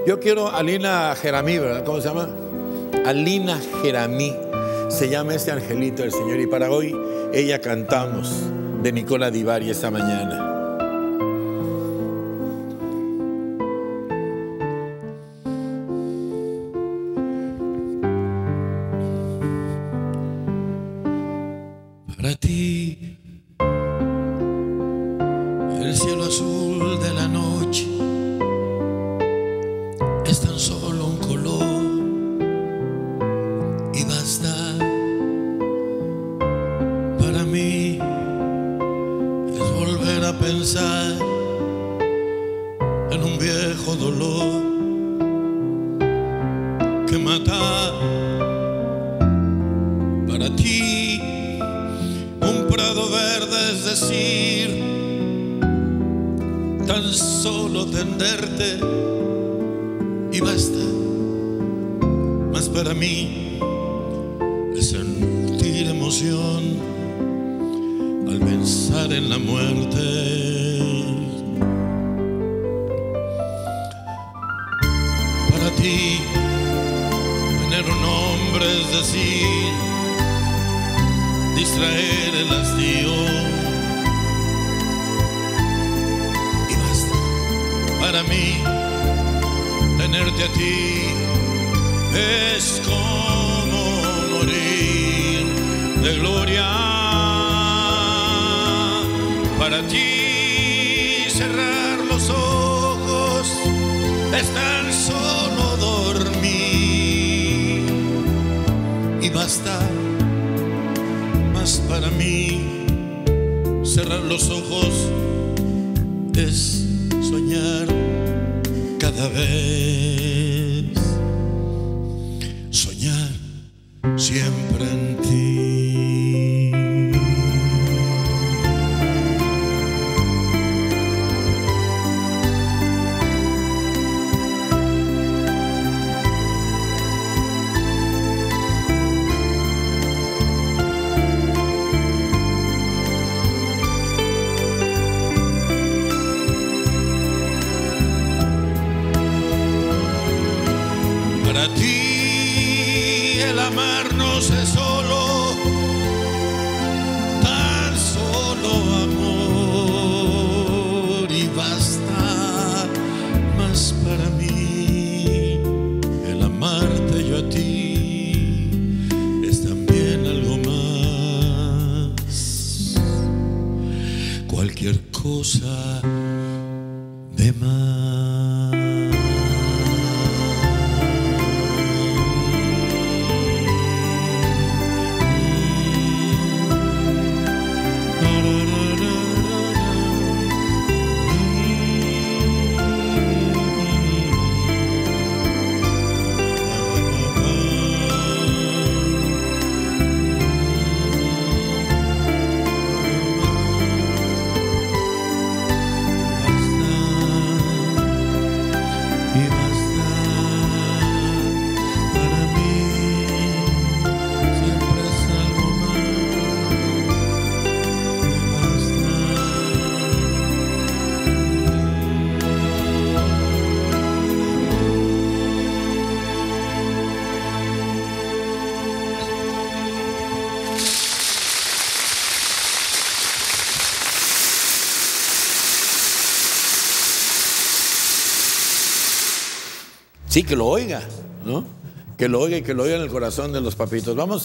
Yo quiero Alina Jeramí, ¿verdad? ¿Cómo se llama? Alina Jeramí. Se llama este angelito del Señor. Y para hoy ella cantamos de Nicola Di Bari esta mañana. Para ti, el cielo azul de la noche es tan solo un color y basta. Para mí es volver a pensar en un viejo dolor que mata. Para ti un prado verde es decir, tan solo tenderte y basta. Mas para mí es sentir emoción al pensar en la muerte. Para ti tener un nombre es decir, distraer el hastío y basta. Para mí tenerte a ti es como morir de gloria. Para ti cerrar los ojos es tan solo dormir y basta. Para mí cerrar los ojos es soñar cada vez, soñar siempre en ti. Para ti el amarnos es solo, tan solo amor y basta. Mas para mí el amarte yo a ti es también algo más, cualquier cosa de más. Sí, que lo oiga, ¿no? Que lo oiga y que lo oiga en el corazón de los papitos. Vamos.